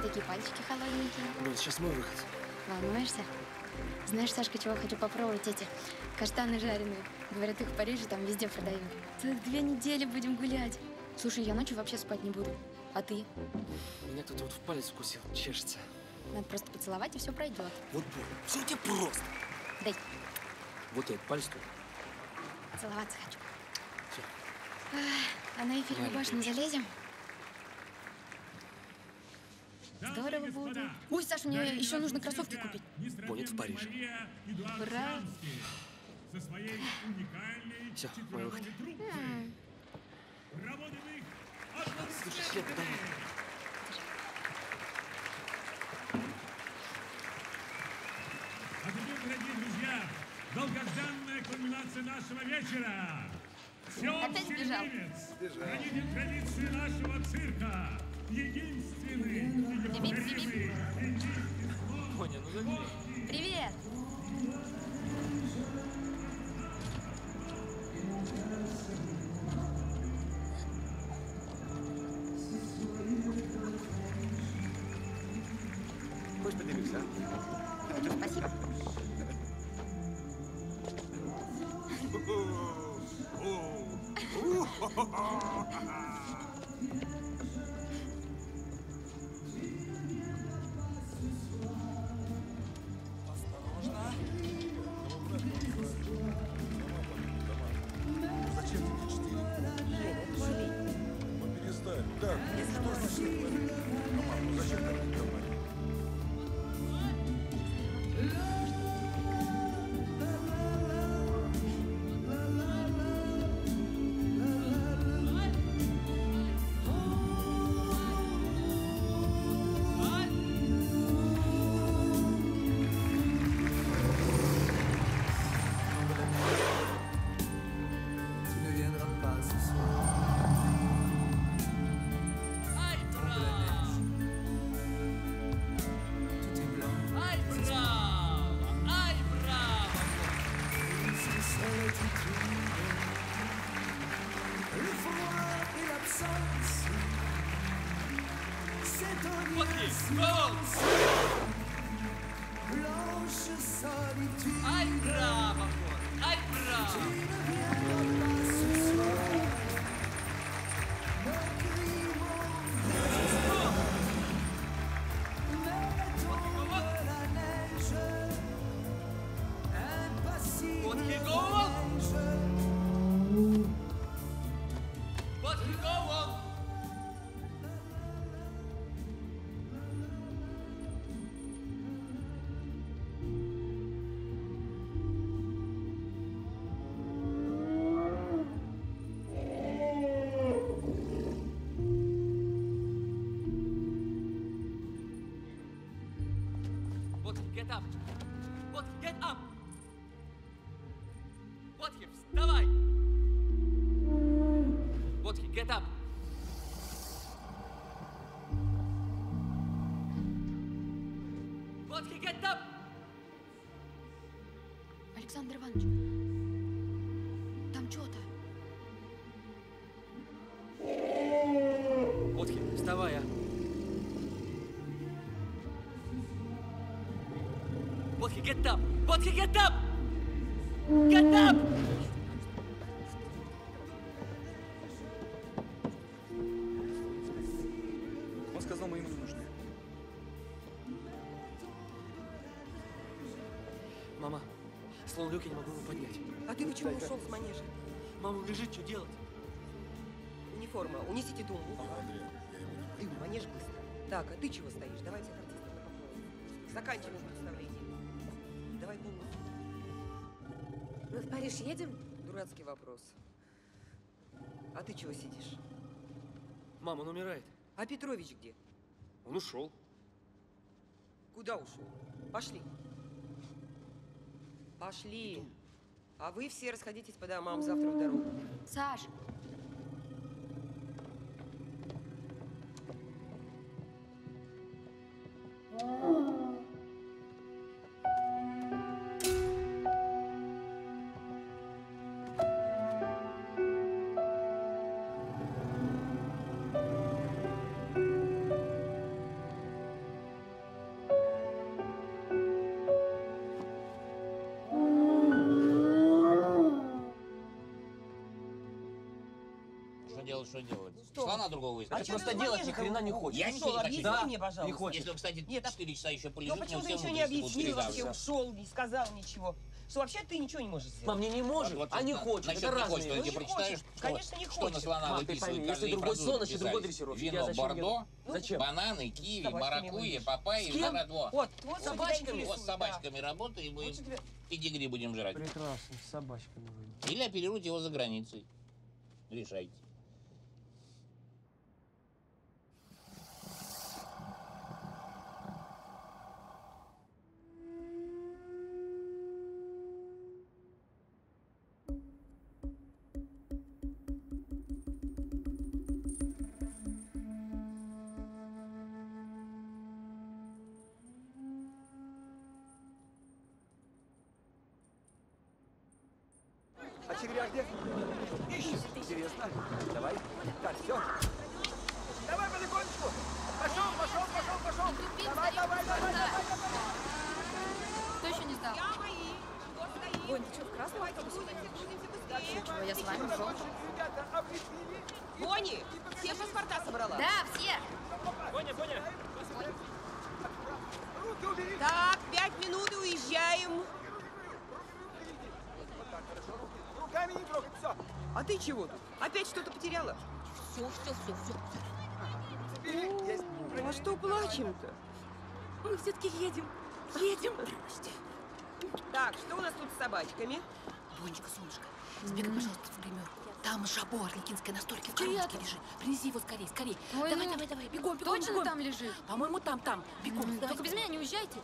такие пальчики холодненькие. Ну, сейчас мой выход. Волнуешься? Знаешь, Сашка, чего хочу попробовать? Эти каштаны жареные. Говорят, их в Париже там везде продают. Целых 2 недели будем гулять. Слушай, я ночью вообще спать не буду. А ты? Меня кто-то вот в палец укусил, чешется. Надо просто поцеловать, и все пройдет. Вот понял. Все у тебя просто. Дай. Вот я этот палец тут. Целоваться хочу. Все. А на Эйфелеву башню залезем? Здорово будет. Ой, Саша, мне еще нужно кроссовки купить. Будет в Париже. Ура! Все, мой выход. Слушай, Света, давай. А теперь, дорогие друзья, долгожданная кульминация нашего вечера. Опять сбежал. Хранитель традиции нашего цирка. Единственный, неповторимый. Понял, ну забей. Привет! Хочешь поделиться? Спасибо. Зачем тебе 4? Ну перестань. Да, что значит? Ну зачем ты это делаешь? Get up! Вот, get up! Бодхи, вставай! Бодхи, get up! Бодхи, get up! Александр Иванович, там что-то. Бодхи, вставай, а! Бодхи, get up! Бодхи, get up! Get up! Он сказал, мы ему не нужны. Мама, слон люк, я не могу его поднять. А ты почему ушел с манежа? Мама, он лежит, что делать? Униформа. Унесите тумбу. Ага, Андрей, я его не... Ты, манеж быстро. Так, а ты чего стоишь? Давай всех артистов попробуем. Заканчиваем представление. Давай полностью. Мы в Париж едем? Дурацкий вопрос. А ты чего сидишь? Мама, он умирает. А Петрович где? Он ушел. Куда ушел? Пошли. Пошли. А вы все расходитесь по домам завтра в дорогу. Саш! делать, что делать. Что? Шла на другого выставить. А просто делать ни хрена не хочешь. Я ничего не хочу. Объясни мне, пожалуйста. Не хочешь. Если он, кстати, 4 часа еще полежит, Ну почему ты ничего не объяснил вообще, ушел, не сказал ничего? Что вообще ты ничего не можешь сделать? Мам, мне не может, а не хочет. Это разные. Если ты прочитаешь, конечно, не что на слона выписывают, если другой слон, значит другой дрессировщик. Вино бордо, зачем? бананы, киви, маракуйя, папайя, виноградво. Вот с собачками. Вот с собачками работаем, и педигри будем жрать. Прекрасно, с собачками. Или оперируйте его за границей. Решайте. Очередь где? Ищем. Интересно. Давай. Так, все. Давай потихонечку. Пошел. Давай. Кто еще не сдал? Я мои. Что стоит? Ой, ты что, в красном автобусе? Будете быстрее. Чего, я с вами в желтом? Бонни, все паспорта собрала? Да, все. Боня. Руки убери. Так, 5 минут и уезжаем. Руками не трогать. Все. А ты чего тут? Опять что-то потеряла? Все. Есть. А что плачем-то? Мы все-таки едем. Так, что у нас тут с собачками? Бонечка, солнышко, сбегай, пожалуйста, в гримерку. Там жабо арлекинское на столике в коробочке лежит. Принеси его скорей. Ой, Давай, бегом. Точно там лежит? По-моему, там. Бегом. Только без меня не уезжайте.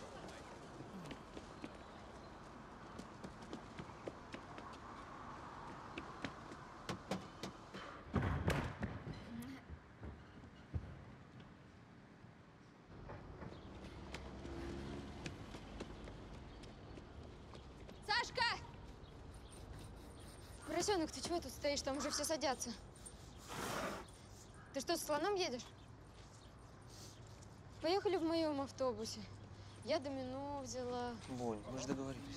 Сашка! Поросенок, ты чего тут стоишь? Там уже все садятся. Ты что, с слоном едешь? Поехали в моем автобусе. Я домино взяла. Бонь, мы же договорились.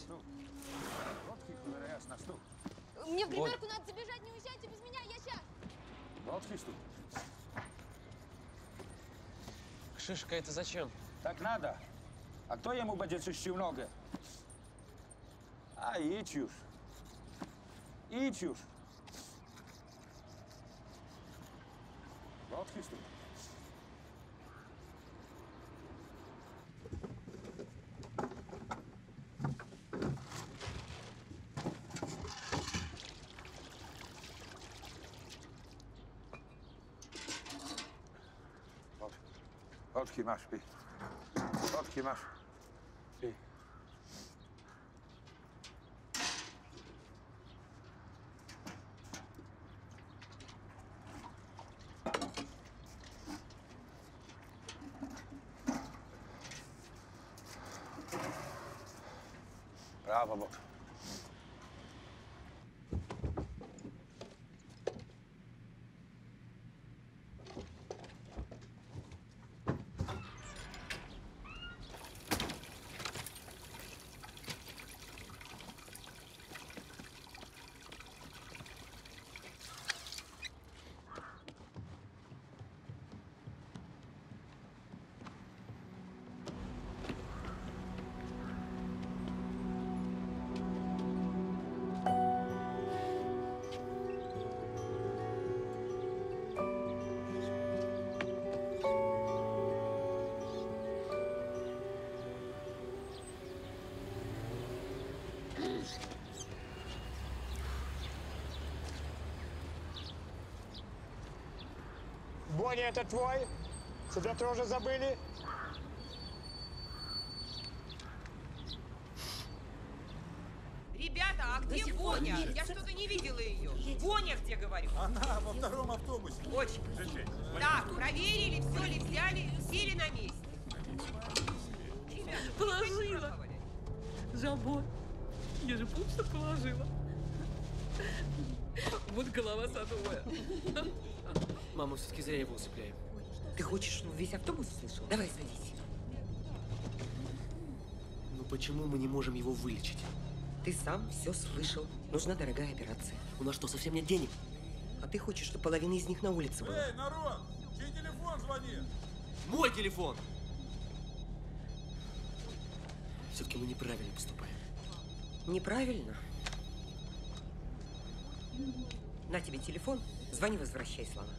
Мне в гримерку надо забежать, не уезжайте без меня, я сейчас. Шишка, это зачем? Так надо. А кто ему будет еще много? А, idź już. Lotki tu. Lotki masz, pi. Lotki masz. Pi. Brawo, Bok. Боня, это твой? Тебя тоже забыли? Ребята, а где Боня? Я что-то не видела ее. Боня где, говорю? Она во втором автобусе. Очень. Так, проверили, все ли взяли, сели на месте. Положила. Жабо. Я же помню, что положила. Вот голова садовая. Мама, все-таки зря его усыпляем. Ты хочешь, чтобы весь автобус услышал? Давай садись. Ну почему мы не можем его вылечить? Ты сам все слышал. Нужна дорогая операция. У нас что, совсем нет денег? А ты хочешь, чтобы половина из них на улице была? Эй, народ! Чей телефон звонит? Мой телефон! Все-таки мы неправильно поступаем. Неправильно? На тебе телефон, звони, возвращай слова.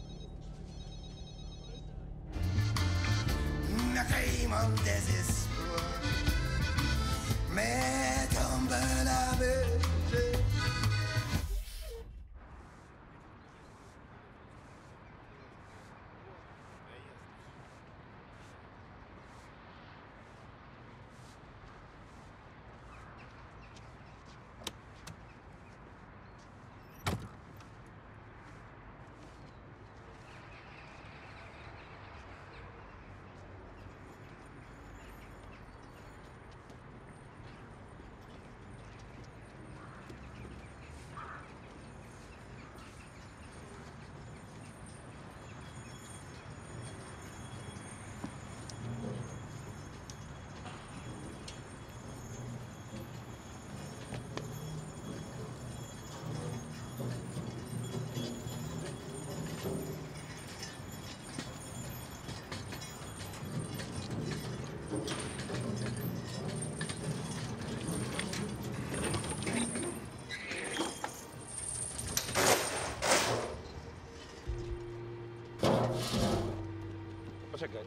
Poczekaj.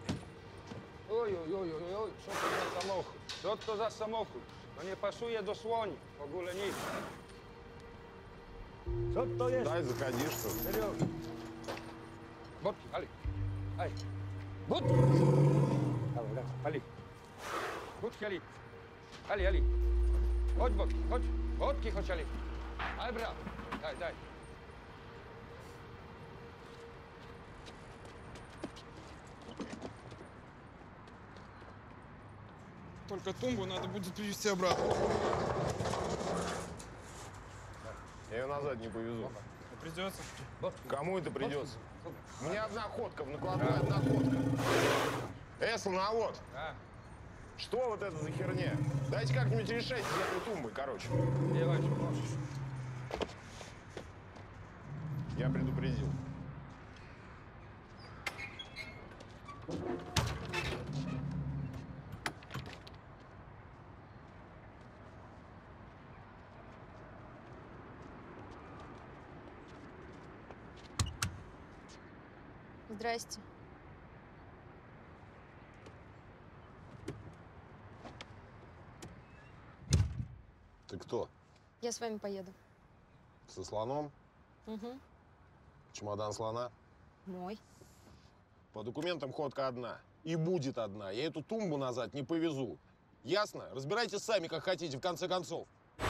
Oj, co to za samochód? Co to za samochód? No nie pasuje do słoni, w ogóle nic. Co to jest? Дай, заходи, что ли. Серьезно. Бодки, Али. Ай. Бодки. Давай, Али. Бодки, Али. Али. Chodź, Bodki, chodź. Bodki, chodź, Ali. Ай, брат. Дай. Только тумбу надо будет привезти обратно. Я ее назад не повезу. Придется. Кому это придется? Мне одна ходка, в накладной одна ходка. Слоновод. Что вот это за херня? Дайте как-нибудь решать с этой тумбой, короче. Делай, что можешь. Я предупредил. Здрасте. Ты кто? Я с вами поеду. Со слоном? Угу. Чемодан слона? Мой. По документам ходка одна. И будет одна. Я эту тумбу назад не повезу. Ясно? Разбирайтесь сами, как хотите, в конце концов.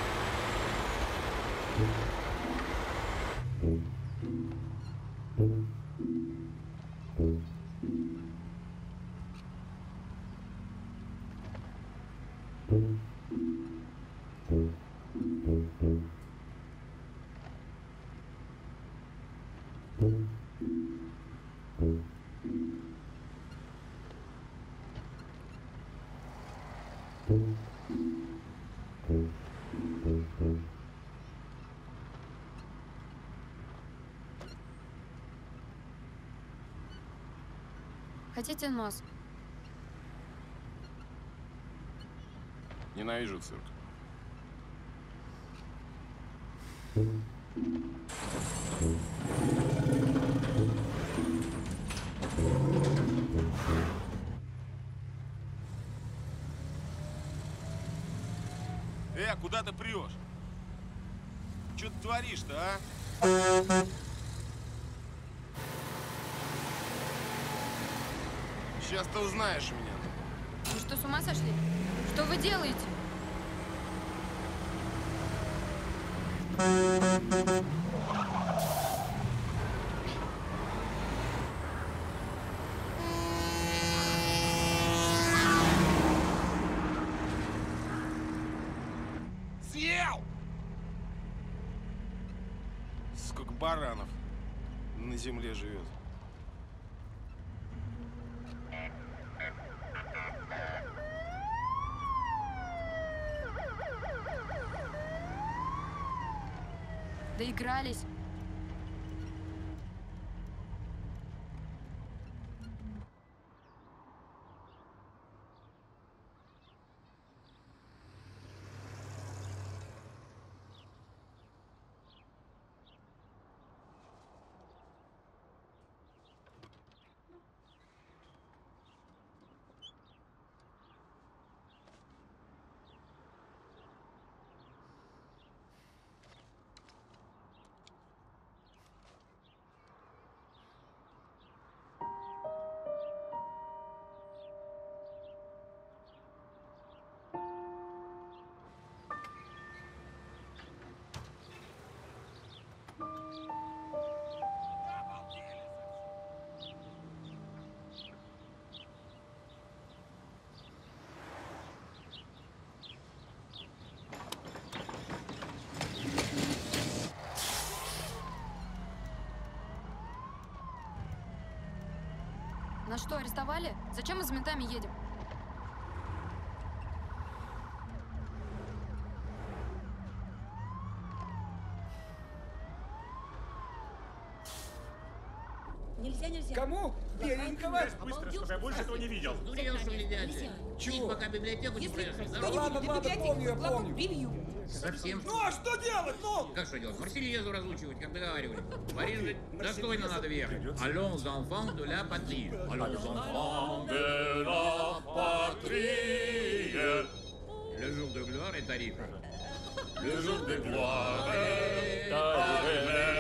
Хотите нос? Ненавижу цирк. Куда ты прешь? Что ты творишь-то, а? Сейчас ты узнаешь меня. Вы что, с ума сошли? Что вы делаете? Съел! Сколько баранов на земле живет. Доигрались. Нас что, арестовали? Зачем мы с ментами едем? Нельзя, нельзя. Кому? Беленького? Быстро, чтобы я больше этого не видел. Дурел, что ли, дядя? Чего? Пока библиотеку не проехали. Ладно, помню, я помню. Прибью. Совсем? Ну, а что делать, ну? Как что делать? Марсельезу разучивать, как договаривали. Париж же достойно надо въехать. Allons, enfants de la patrie. Allons, enfants de la patrie. Le jour de gloire est arrivé. Le jour de gloire est arrivé.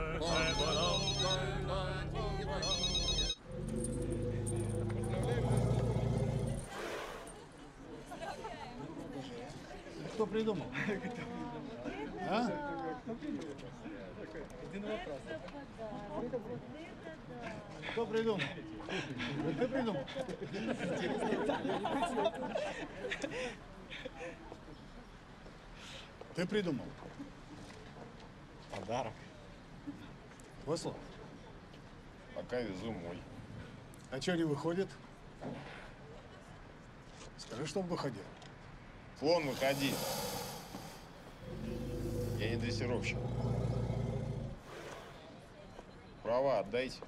Кто придумал? А? Один вопрос. Кто придумал? Ты придумал? Ты придумал? Подарок. Выслал? Пока везу мой. А что не выходит? Скажи, чтоб выходил. Слон, выходи. Я не дрессировщик. Права отдайте.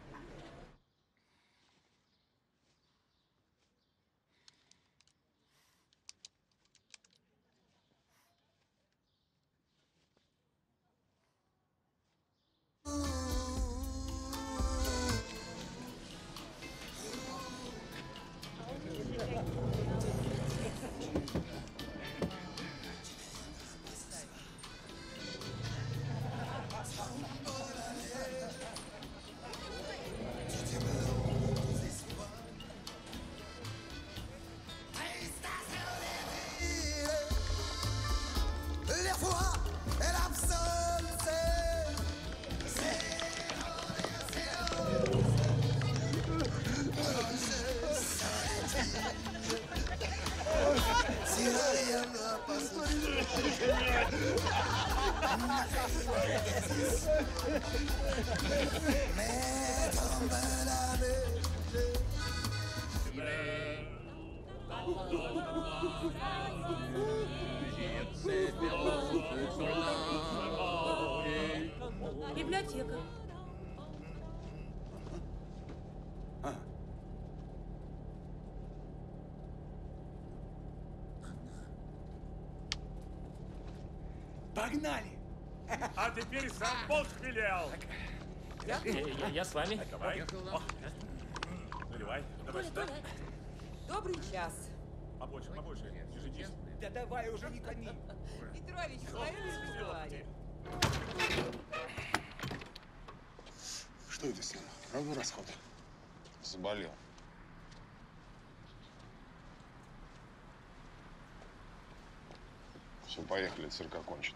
Библиотека. Погнали! А теперь сам Бог велел. Я с вами. Давай. Наливай. Давай сюда. Добрый час. Побольше, побольше. Держитесь. Да давай уже не томи. Петрович, хвалю не разговаривай. Что это с ним? Правда расход? Заболел. Все, поехали, цирк окончен.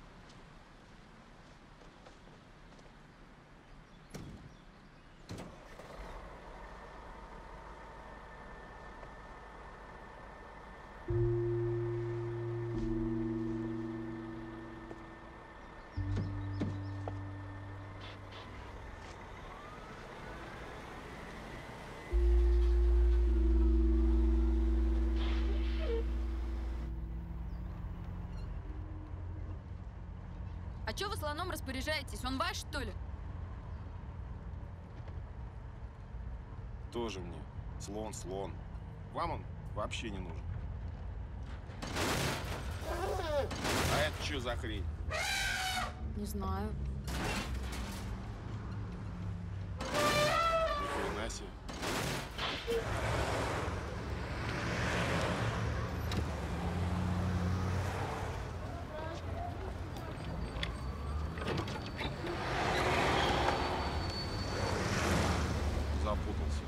А чё вы слоном распоряжаетесь? Он ваш, что ли? Тоже мне. Слон, слон. Вам он вообще не нужен. А это что за хрень? Не знаю. Ни хрена себе. Запутался.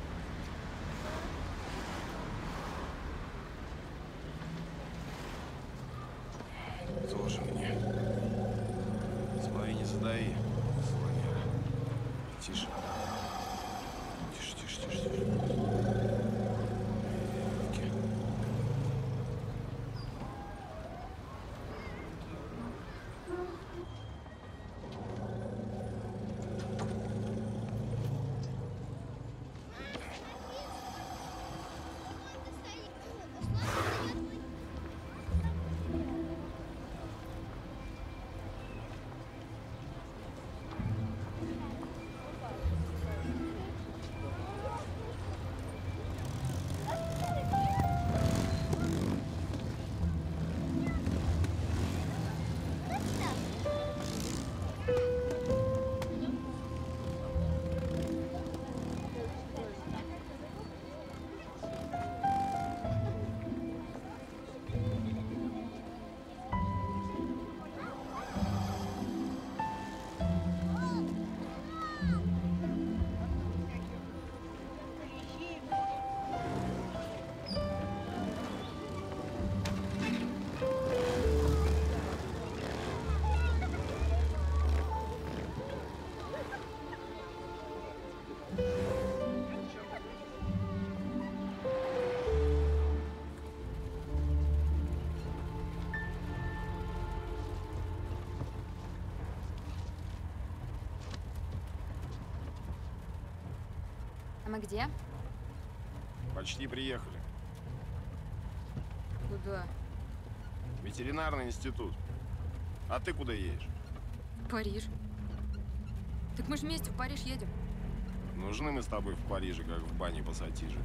Тоже мне. Смотри, не задави. Слоняра. Тише. Тише, тише, тише, тише. Окей. А мы где? Почти приехали. Куда? Ветеринарный институт. А ты куда едешь? В Париж. Так мы же вместе в Париж едем. Нужны мы с тобой в Париже, как в бане пассатижи.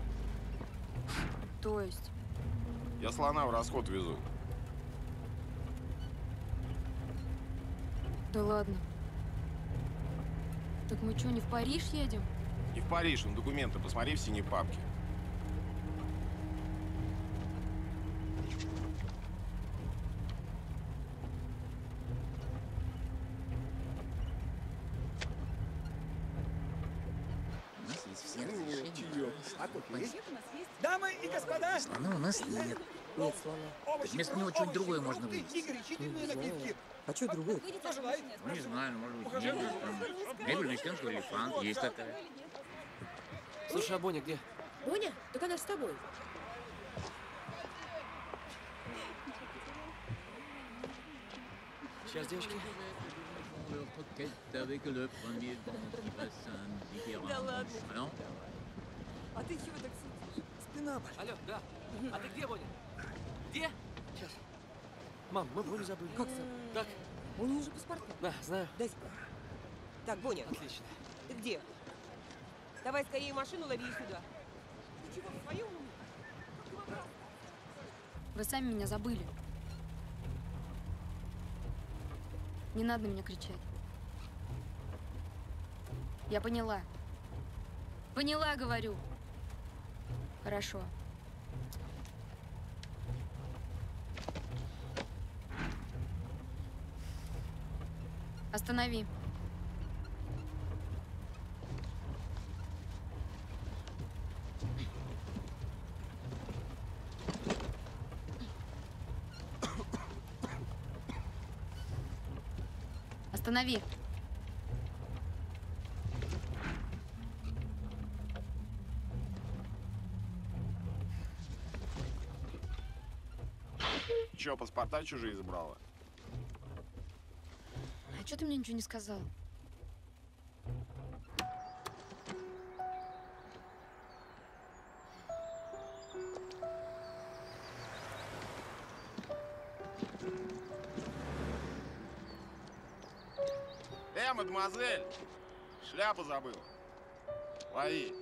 То есть? Я слона в расход везу. Да ладно. Так мы что, не в Париж едем? Не в Париж, он документы посмотри в синей папке. Дамы и господа! Слона у нас нет. Нет слона. Так вместо него что-нибудь другое можно вывести. И горячительные напитки. А что другое? Пожелай. Ну, не знаю, может быть, мебель. Мебель мексиканского элефанта. Есть такая. Слушай, а Боня где? Боня? Так она ж с тобой. Сейчас, девочки. Да ладно. А ты чего так сидишь? Спина болит. Алло, да. А ты где, Боня? Где? Сейчас. Мам, мы Боню забыли. Как забыли? Так. У нее же паспорт. Да, знаю. Дай сюда. Так, Боня. Отлично. Ты где? Давай скорее машину лови и сюда. Ты чего, в своем уме? Вы сами меня забыли. Не надо на меня кричать. Я поняла. Поняла, говорю. Хорошо. Останови. Останови. Че, паспорта чужие забрала? А что ты мне ничего не сказал? Мадемуазель! Шляпу забыл. Лови.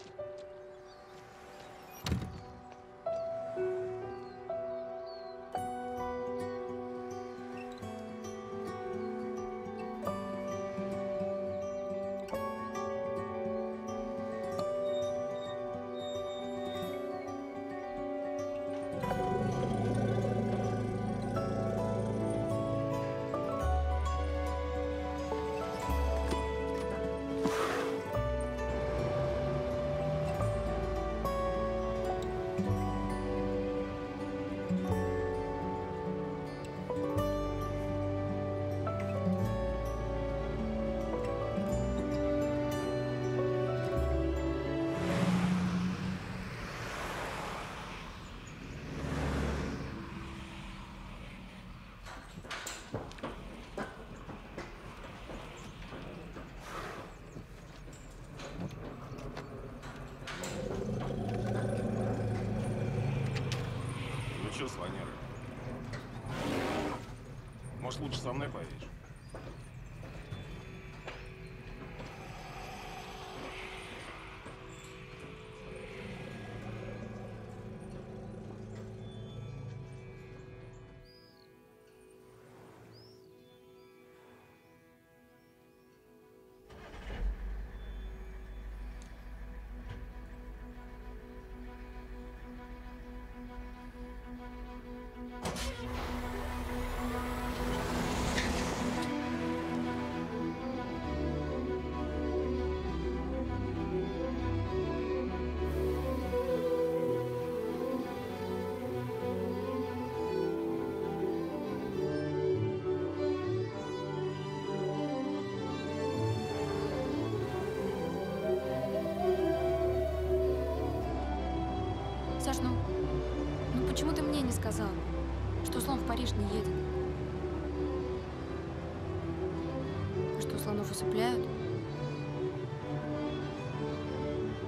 Че, слонера? Может, лучше со мной поедешь? Саш, ну почему ты мне не сказал, что слон в Париж не едет? Что, слонов усыпляют?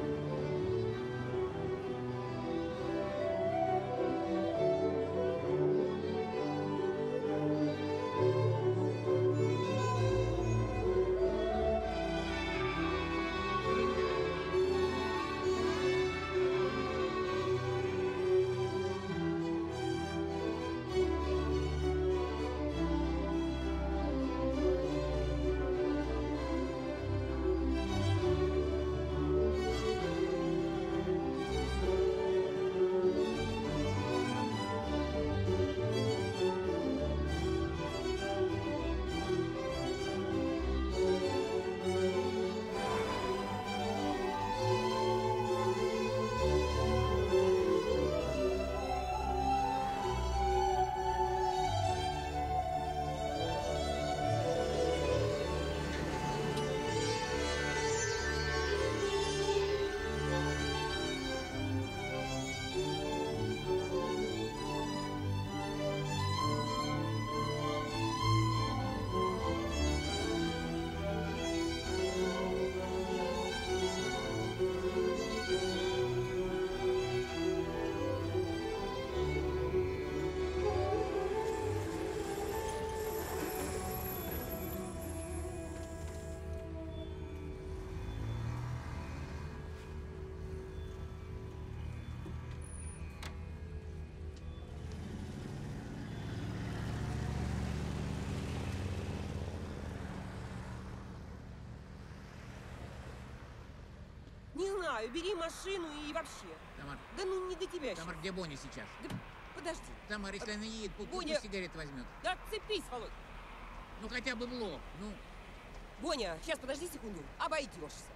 Не знаю, бери машину и вообще. Тамар. Да ну не до тебя сейчас. Тамар, где Боня сейчас? Да подожди. Тамар, если она едет, Боня... пусть сигарет возьмет. Да отцепись, Володь. Ну хотя бы блок, ну. Боня, сейчас подожди секунду. Обойдешься.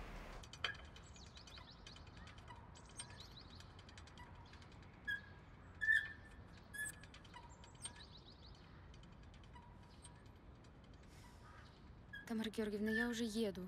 Тамара Георгиевна, я уже еду.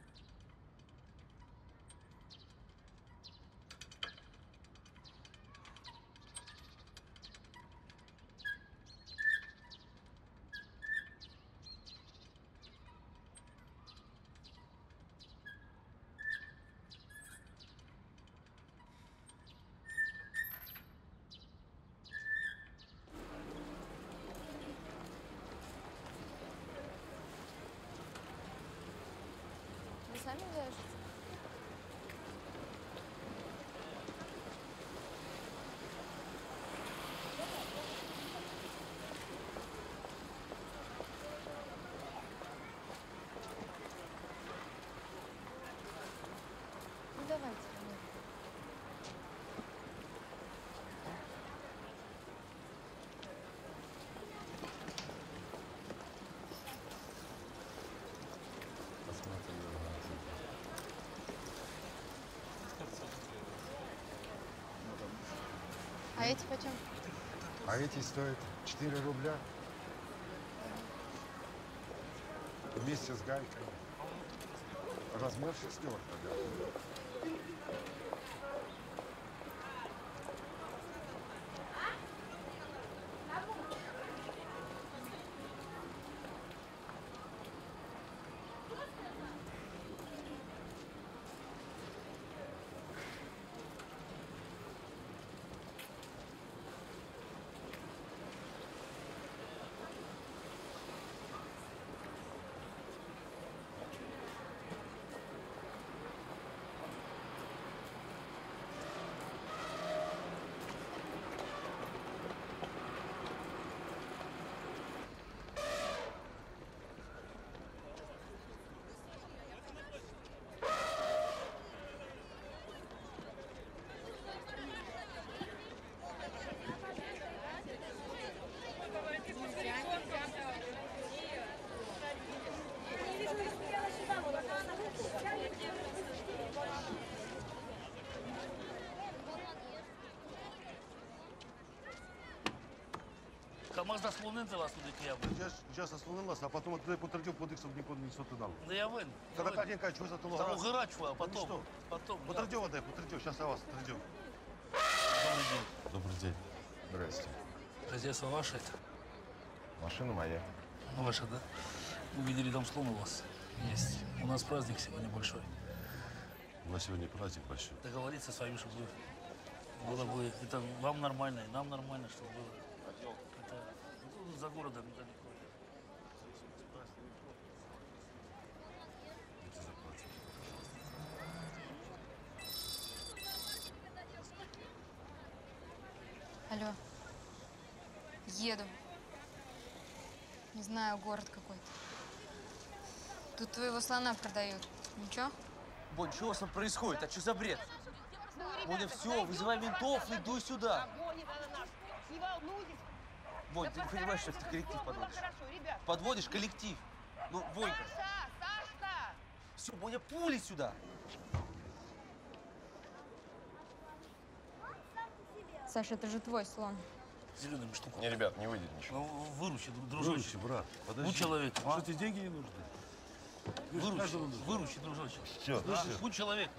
Сами вяжете? Ну давайте. А эти почем? А эти стоят 4 рубля. Вместе с галькой. Размер 6. КамАЗ заслонити вас туди к'яву. Я заслонилась, а потом оттуда потратил подых, чтобы никуда не что-то дал. Да я вин. Когда Катенька, что за толгора? Толгора, а потом. Что? Потом. Потратил, отдай, потратил. Сейчас я вас потратил. Добрый день. Добрый день. Здрасте. Хозяйство ваше это? Машина моя. Ваша, да? Мы видели, там слон у вас есть. У нас праздник сегодня большой. У нас сегодня праздник большой. Договориться с вами, чтобы было бы... Это вам нормально, и нам нормально, чтобы было. Это ну, за городом недалеко. Алло. Еду. Не знаю, город какой-то. Тут твоего слона продают. Ничего? Бонь, что у вас там происходит? А что за бред? Боня, все, вызывай ментов, иду сюда. Не волнуйтесь. Бонь, ты не понимаешь, что ты коллектив подводишь? Подводишь коллектив. Ну, Бонька. Сашка! Все, Боня, пули сюда. Саша, это же твой слон. Зелеными штуками. Не, ребят, не выйдет ничего. Ну, выручи, дружочек. Выручи, брат, подожди. Будь человеком, а? Что, тебе деньги не нужны? Выручи, дружочек. Все, Да? Будь человеком.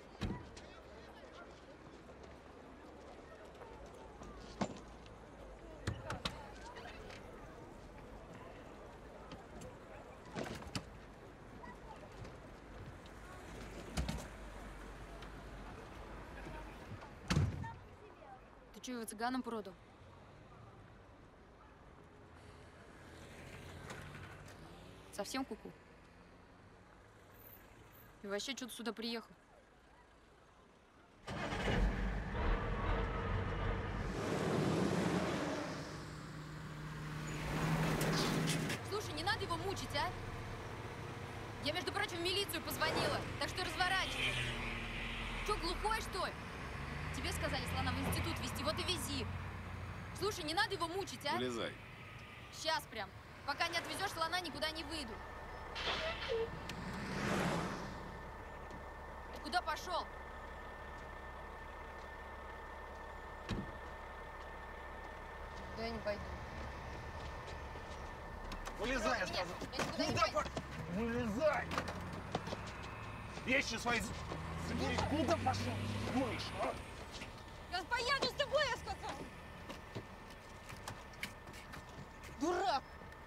Ты что, его цыганам продал? Совсем куку? И вообще, что ты сюда приехал? Слушай, не надо его мучить, а? Я, между прочим, в милицию позвонила, так что разворачивай. Че, глухой, что ли? Тебе сказали слона в институт везти, вот и вези. Слушай, не надо его мучить, а? Вылезай. Сейчас прям. Пока не отвезешь слона, никуда не выйду. Куда пошел? Да я не пойду. Вылезай, я сказал. Я никуда не пойду. Вылезай! Вещи свои забери. Куда пошел? Думаешь, а? Я поеду с тобой, я сказал. Дурак.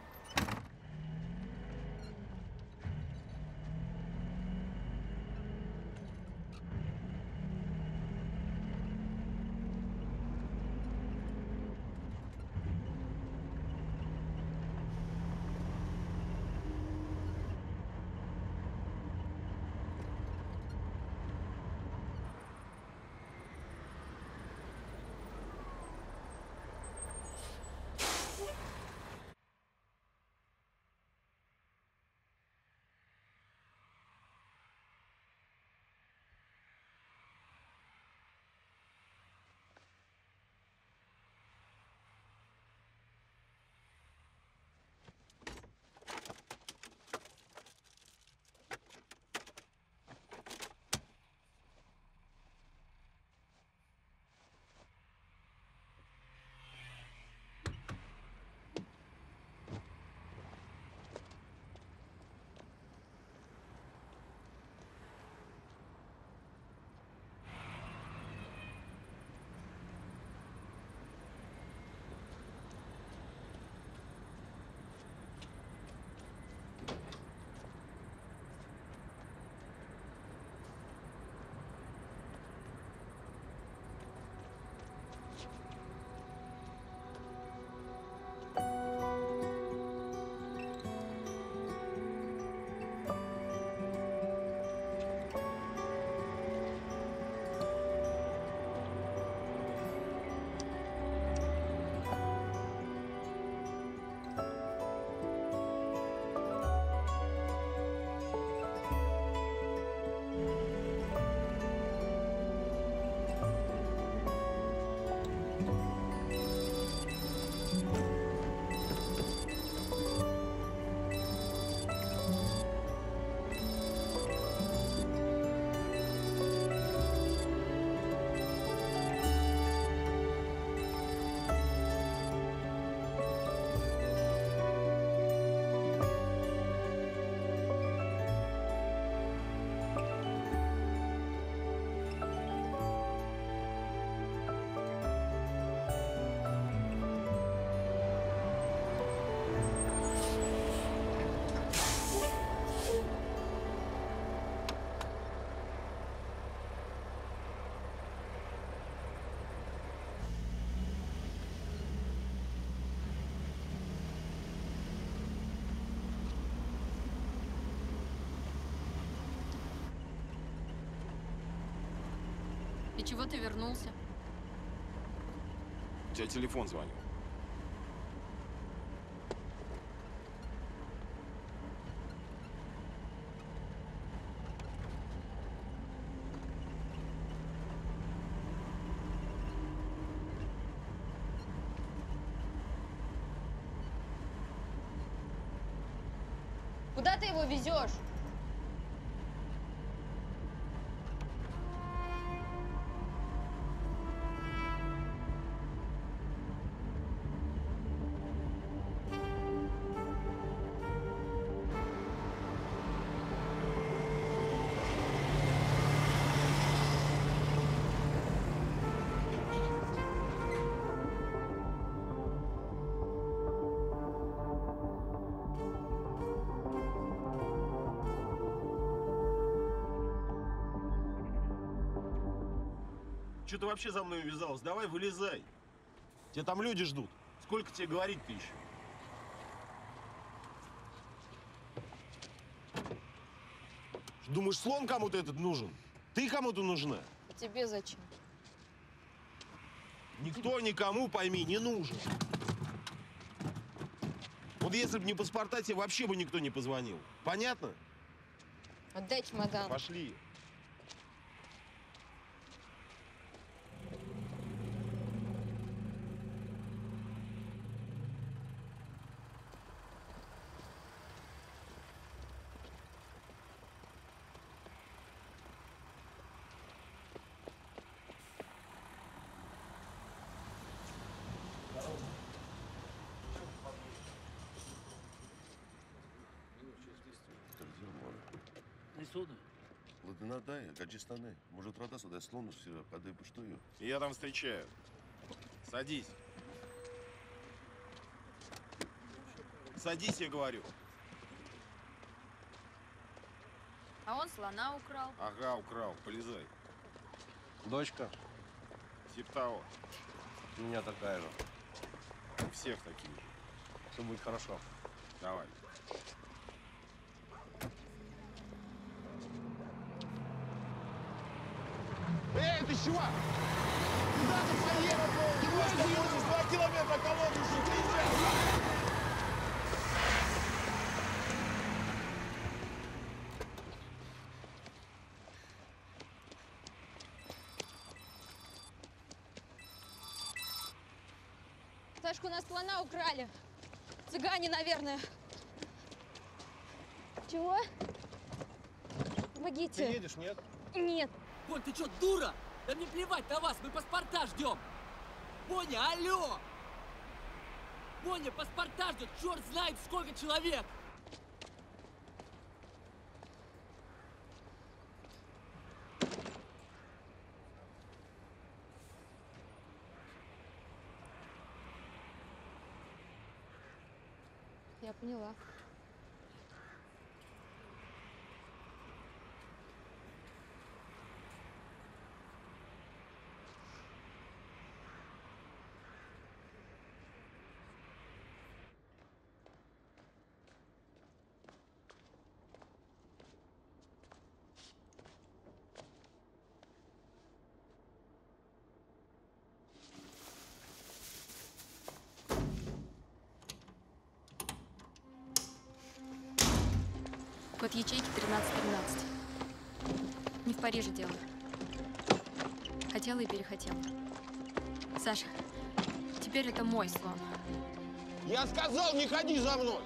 И чего ты вернулся? У тебя телефон звонил. Куда ты его везешь? Что ты вообще за мной увязалась? Давай, вылезай. Тебя там люди ждут. Сколько тебе говорить-то еще? Думаешь, слон кому-то этот нужен? Ты кому-то нужна? А тебе зачем? Никто никому, пойми, не нужен. Вот если бы не паспорта, тебе вообще бы никто не позвонил. Понятно? Отдай чемодан. Пошли. посуды. Ладынадай, Гаджистаны. Может, рода сюда слонуш себя, подай пуштую. Я там встречаю. Садись. Садись, я говорю. А он слона украл. Ага, украл. Полезай. Дочка? Тип того. У меня такая же. У всех такие же. Все будет хорошо. Давай. Эй, ты чего? Куда ты поехал? Ты можешь 2 километра колонны приезжай! Сашка, у нас слона украли. Цыгане, наверное. Чего? Помогите. Ты едешь, нет? Нет. Бонь, ты что, дура? Да мне плевать на вас, мы паспорта ждем. Боня, алло! Боня, паспорта ждет, черт знает сколько человек. Я поняла. Код ячейки 1313. Не в Париже дело. Хотела и перехотела. Саша, теперь это мой слон. Я сказал, не ходи за мной!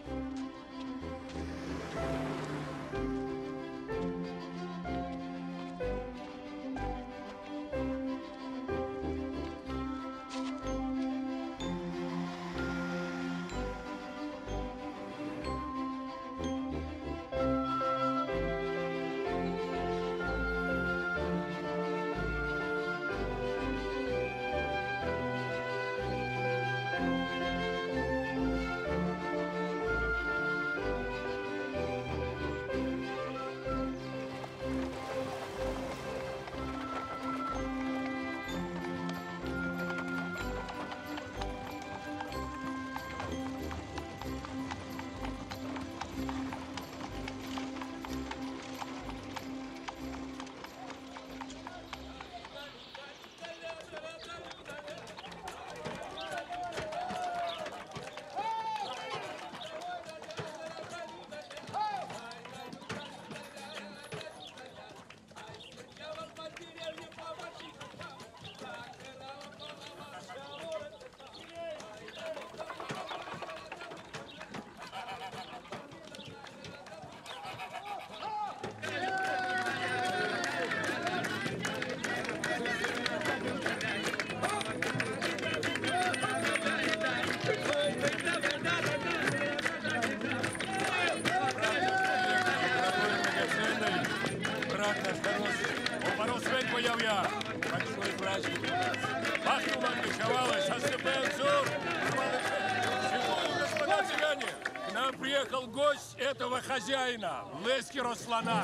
Приехал гость этого хозяина, Лески Руслана.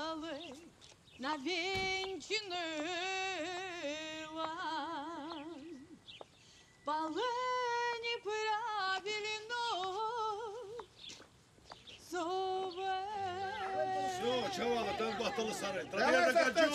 Навенчанный лан. Полыни правилено. Все, чавала, там бахтала сарай. Давай,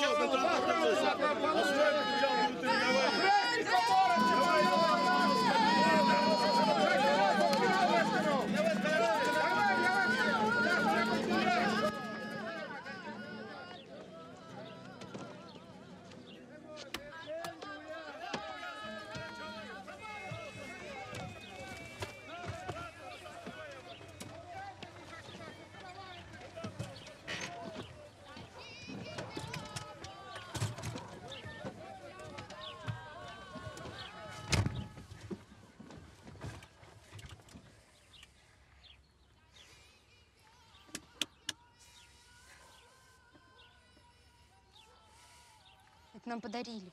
Это нам подарили.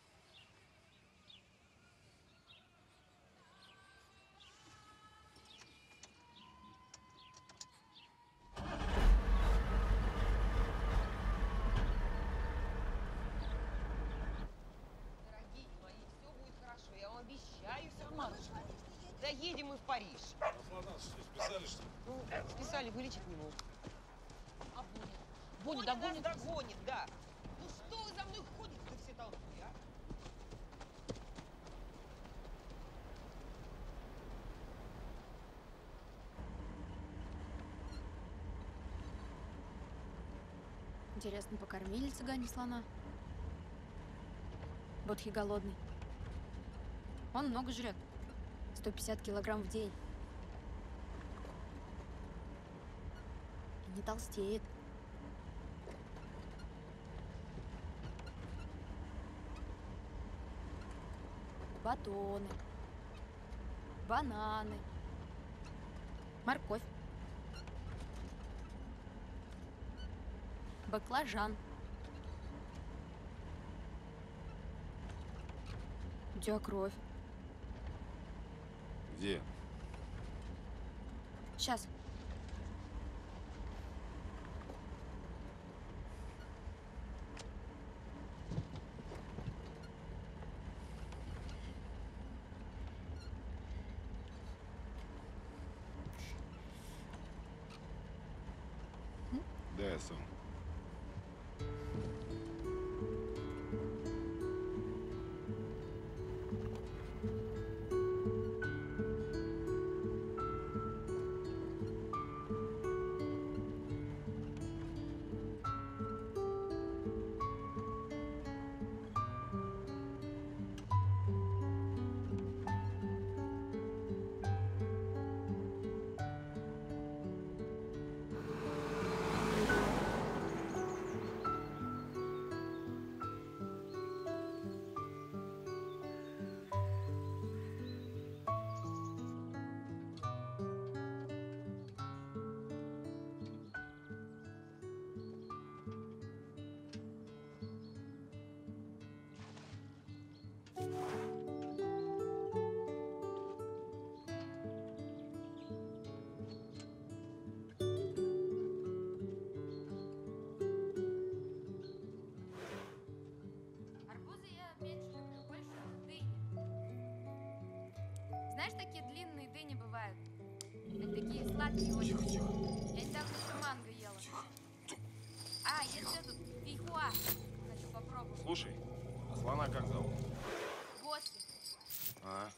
Дорогие мои, все будет хорошо, я вам обещаю, все матушка. Доедем мы в Париж. Руслана, что, списали, что ли? Ну, списали, вылечить не могут. А Боня? Боня догонит? Догонит, да. Ну что вы за мной ходите-то все толпой, а? Интересно, покормили цыгане слона? Бодхи голодный. Он много жрет. 150 килограмм в день. И не толстеет. Батоны. Бананы. Морковь. Баклажан. У тебя кровь. Где? Сейчас. Да, я сам. Знаешь, такие длинные дыни бывают? Они такие сладкие очень. Я недавно еще манго ела. А, есть этот фейхуа. Хочу попробовать. Слушай, а слона как зовут? Бодхи. А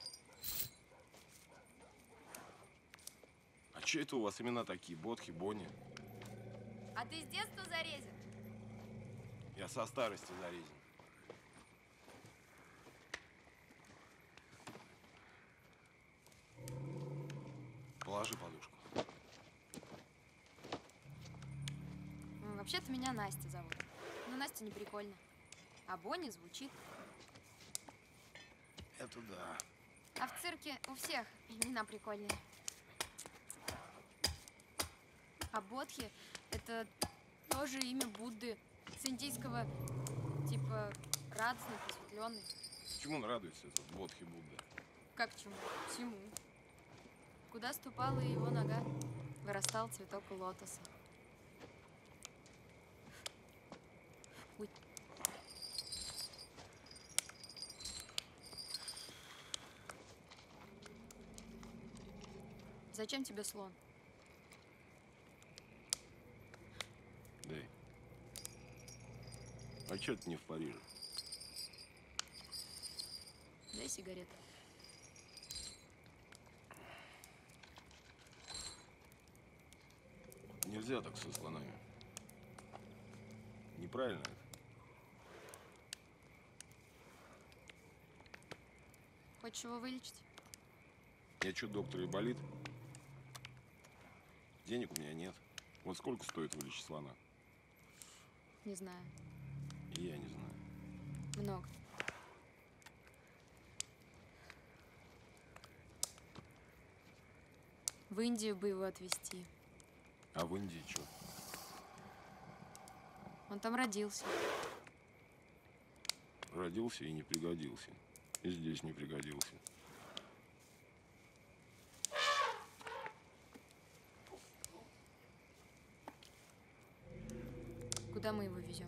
че это у вас имена такие? Бодхи, Бони? А ты с детства зарезен? Я со старости зарезен. Положи подушку. Вообще-то меня Настя зовут. Но Настя не прикольно. А Бонни звучит. Это да. А в цирке у всех имена прикольные. А Бодхи – это тоже имя Будды. С индийского, типа, радостный, просветленный. Чему он радуется, этот Бодхи Будда? Как чему? Всему. Куда ступала его нога, вырастал цветок лотоса. Ой. Зачем тебе слон? Дай. А чё ты не в Париже? Дай сигарету. Нельзя так со слонами. Неправильно это. Хочешь его вылечить? Я чё, доктор, и болит? Денег у меня нет. Вот сколько стоит вылечить слона? Не знаю. И я не знаю. Много. В Индию бы его отвезти. А в Индии чё? Он там родился. Родился и не пригодился. И здесь не пригодился. Куда мы его везем?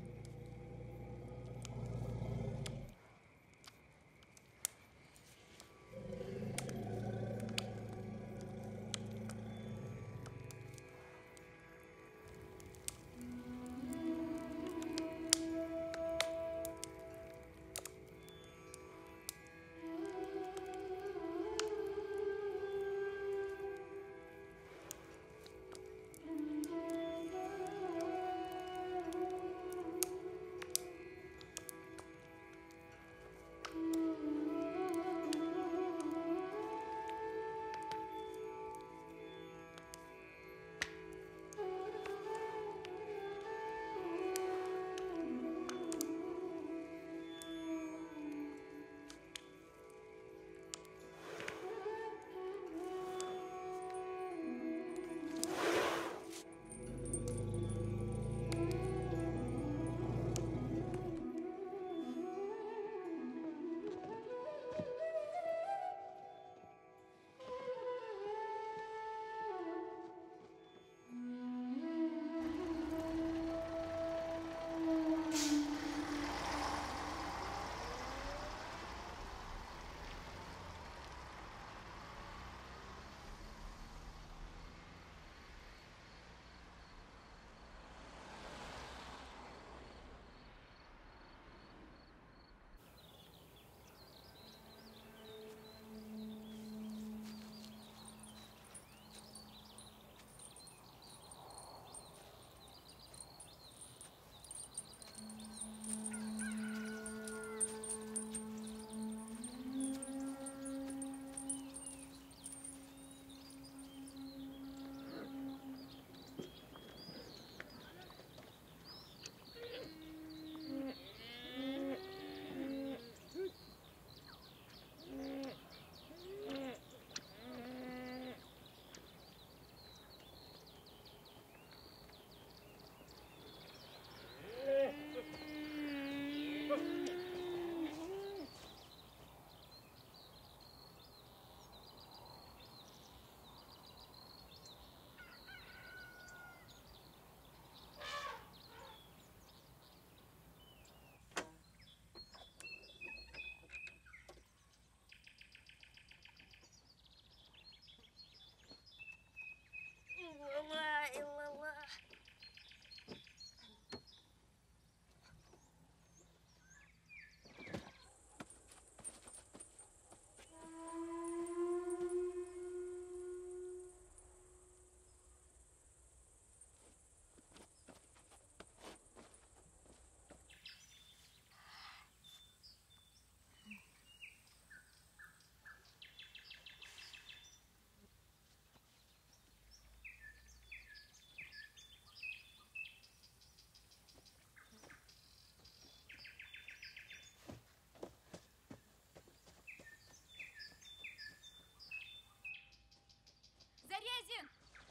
Зарезин!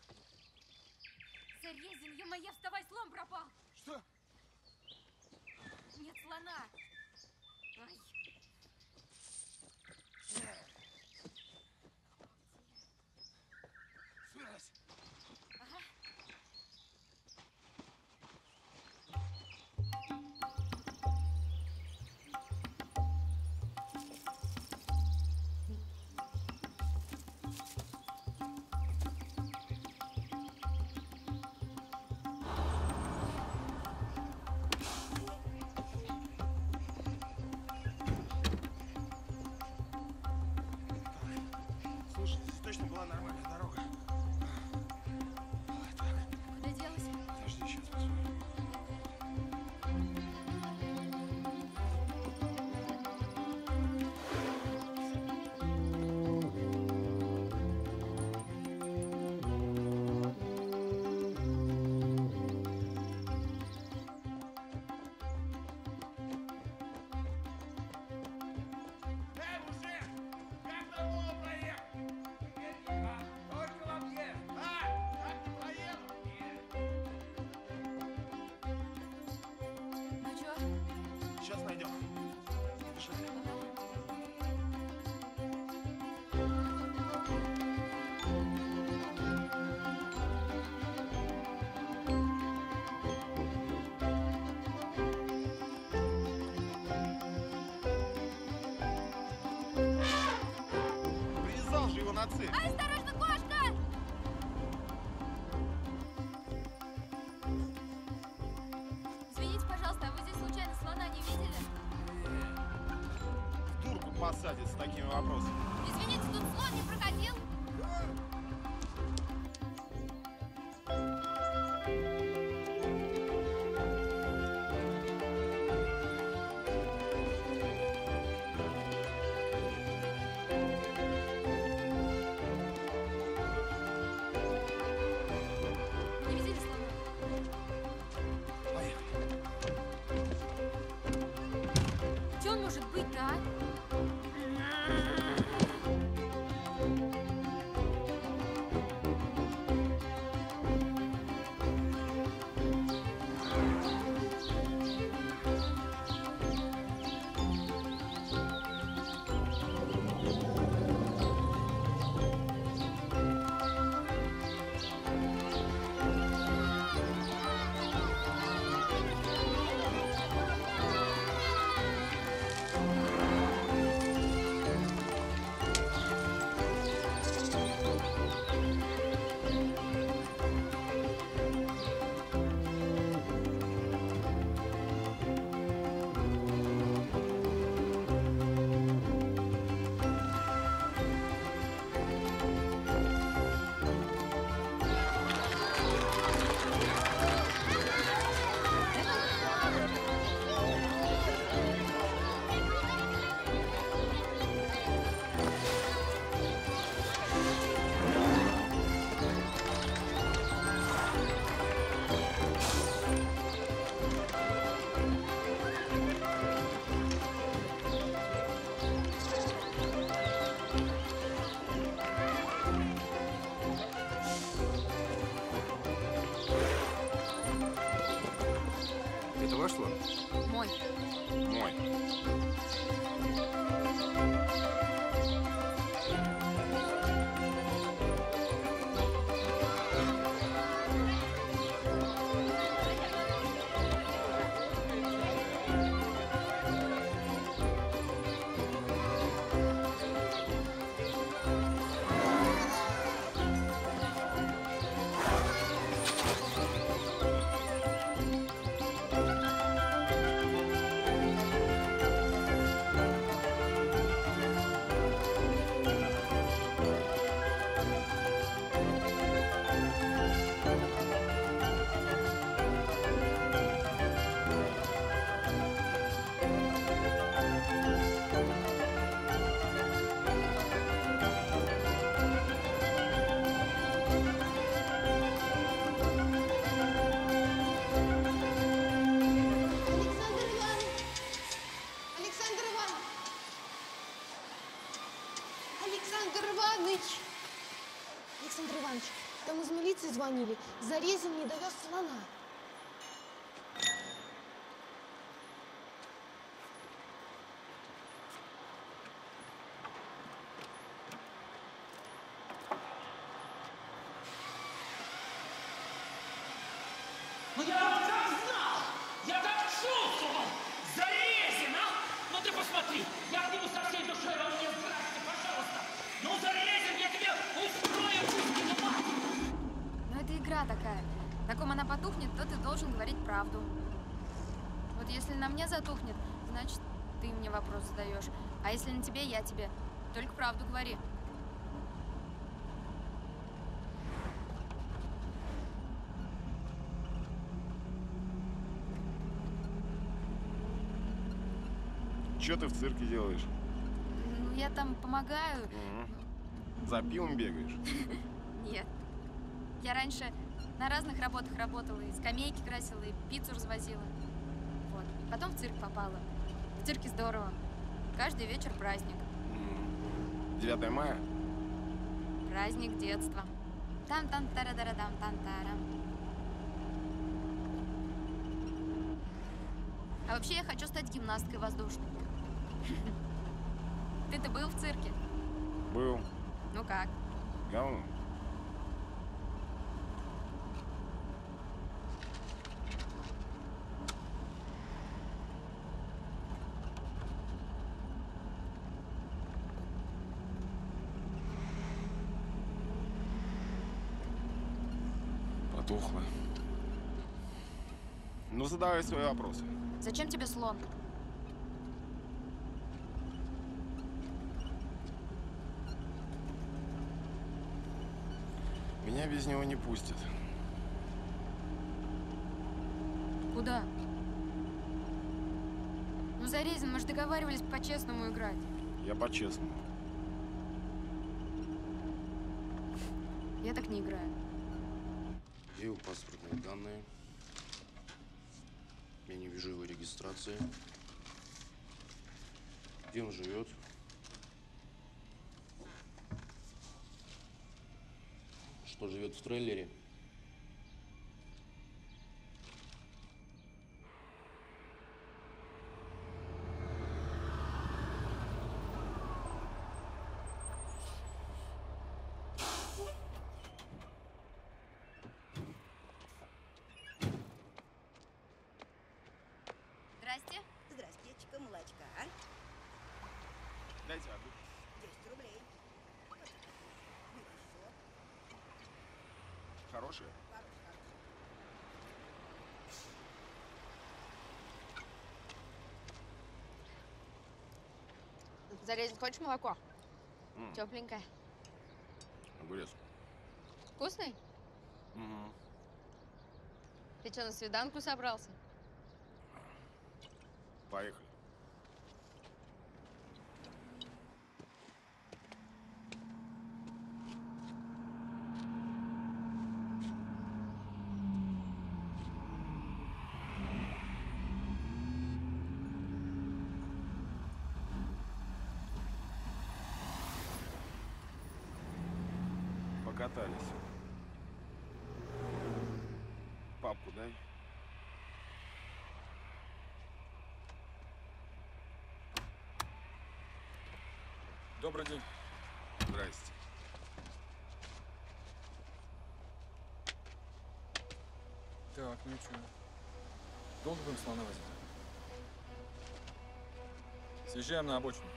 Зарезин, е-мое, вставай, слон пропал! Что? Нет слона! Ай. Смелась! Ага. мотоцикл. Ай, осторожно, кошка! Извините, пожалуйста, а вы здесь случайно слона не видели? В дурку посадят с такими вопросами. Извините, тут слон не проходил? Не видели слона? Что он может быть-то, а? Это ваш слон? Мой. Мой. Александр Иванович, там из милиции звонили. Зарезин не довез слона. Ну я вот как знал! Я так чувствовал! Зарезин, а! Ну ты посмотри! Я к нему со всей душой, а он мне здрасте, пожалуйста! Ну Зарезин, я тебе устрою пусть мать! Но это игра такая. На ком она потухнет, то ты должен говорить правду. Вот если на мне затухнет, значит, ты мне вопрос задаешь. А если на тебе, я тебе. Только правду говори. Что ты в цирке делаешь? Ну, я там помогаю. За пивом бегаешь? Нет. Я раньше на разных работах работала. И скамейки красила, и пиццу развозила. Вот. Потом в цирк попала. В цирке здорово. Каждый вечер праздник. 9 мая? Праздник детства. Там-там-тара-дара-дам-там-тара. А вообще я хочу стать гимнасткой воздушной. Ты-то был в цирке? Был. Ну как? Говно. тухло. Ну, задавай свои вопросы. Зачем тебе слон? Меня без него не пустят. Куда? Ну, Зарезин, мы же договаривались по-честному играть. Я по-честному. Я так не играю. Его паспортные данные. Я не вижу его регистрации. Где он живет? Что, живет в трейлере? Здрасте. Здравствуйте, молочка. Дайте одну. 10 рублей. Хорошие? Зарезин, хочешь молоко? Тепленькое. Огурец. Вкусный? Угу. Ты что, на свиданку собрался? Поехали. Покатались. Папку дай. Добрый день. Здрасте. Так, ну и что? Долго будем слона возить? Съезжаем на обочину.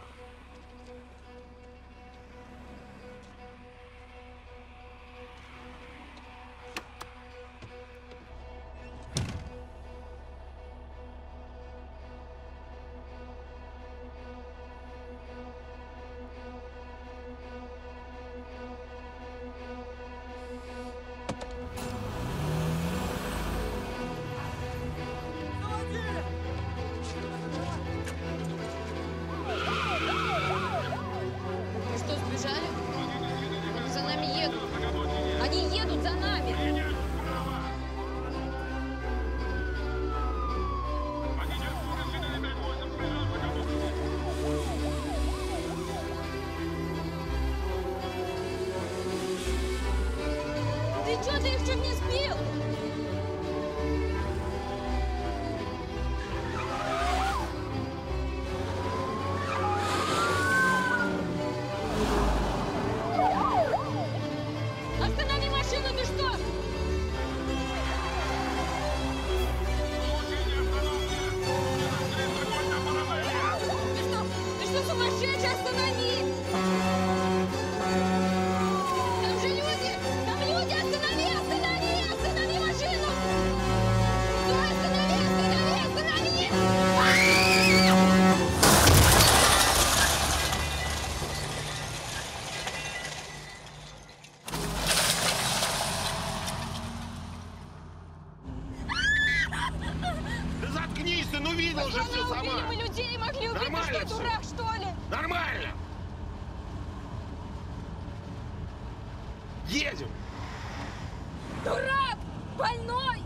Едем! Дурак! Больной!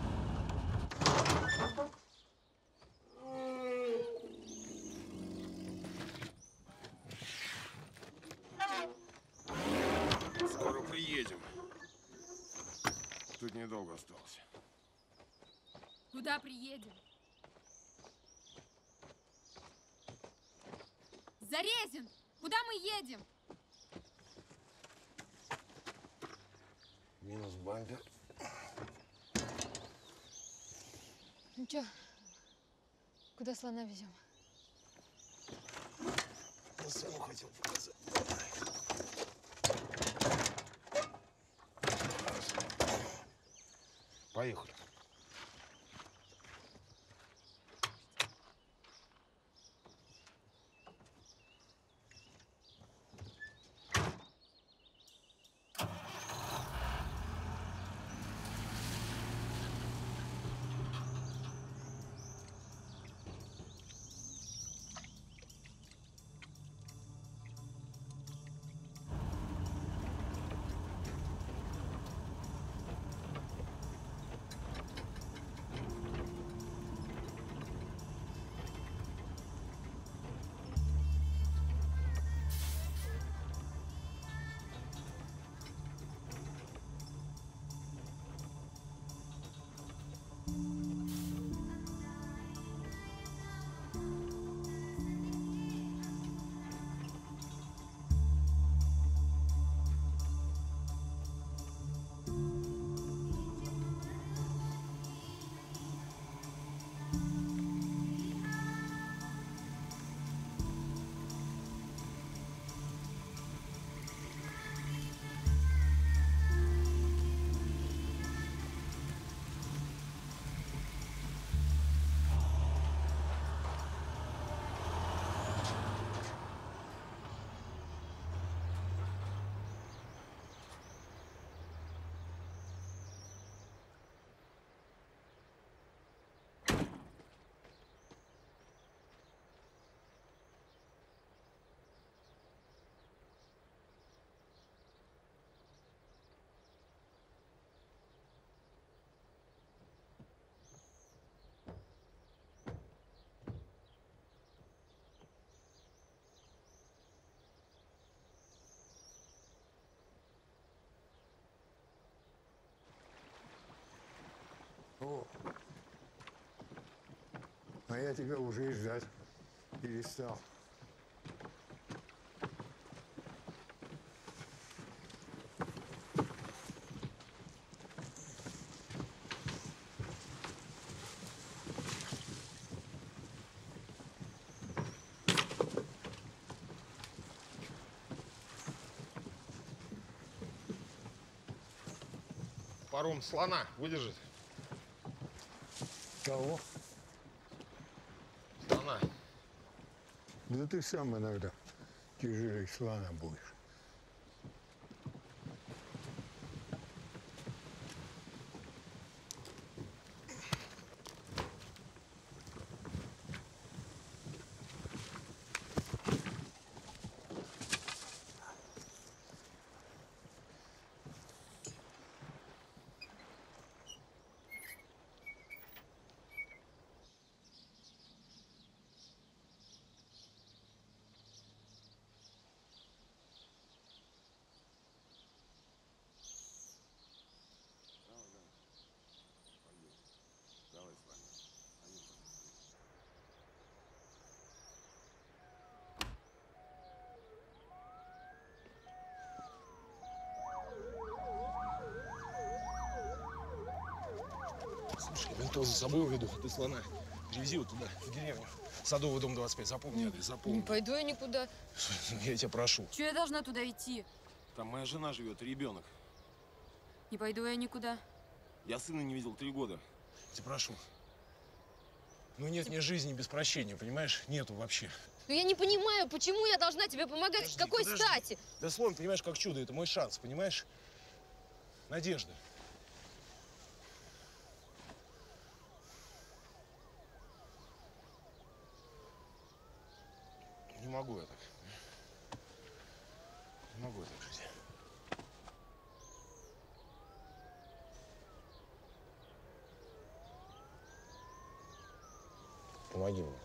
Скоро приедем. Тут недолго осталось. Куда приедем? Зарезин! Куда мы едем? Минус бампер. Ну чё, куда слона везем? Я сам хотел показать. Поехали. О, а я тебя уже и ждать перестал. Паром слона выдержит? Кого? Слона. Да ты сам иногда тяжелее слона будешь. Слушай, ментов за собой уведу, ты слона. Привези вот туда, в деревню. Садовый дом 25. Запомни адрес, запомни. Не пойду я никуда. Я тебя прошу. Чего я должна туда идти? Там моя жена живет, и ребенок. Не пойду я никуда. Я сына не видел 3 года. Я тебя прошу. Ну нет мне жизни без прощения, понимаешь? Нету вообще. Но я не понимаю, почему я должна тебе помогать? Подожди, С какой подожди. стати? Да слон, понимаешь, как чудо, это мой шанс, понимаешь? Надежда. Не могу я так. Не могу я так жить. Помоги мне.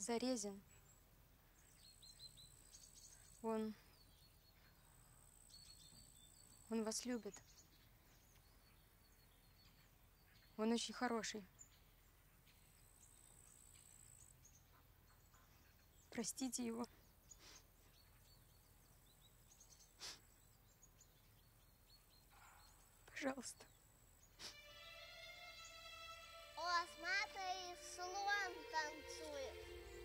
Зарезин. Он вас любит. Он очень хороший. Простите его. Пожалуйста. О, смотри, слон танцует.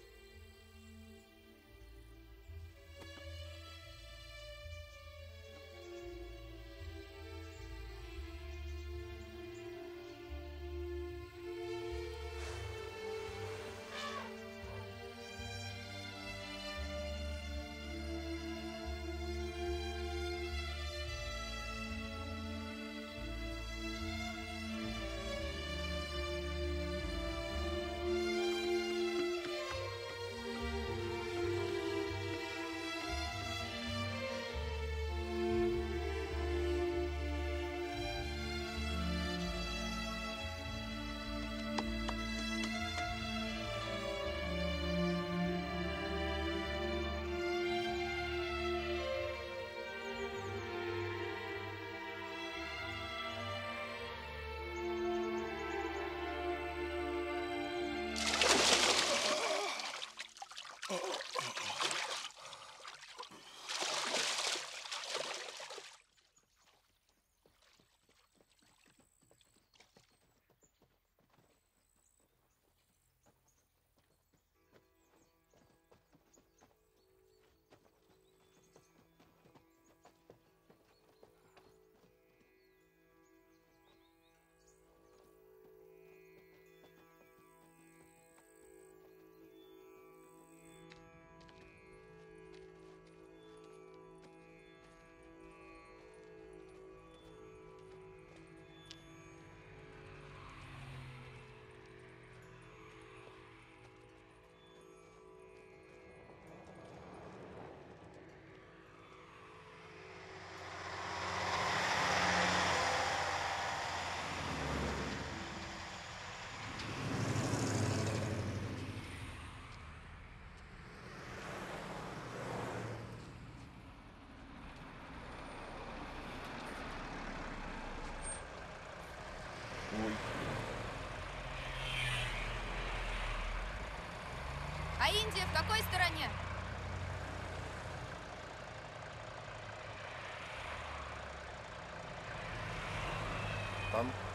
А Индия в какой стороне? Там.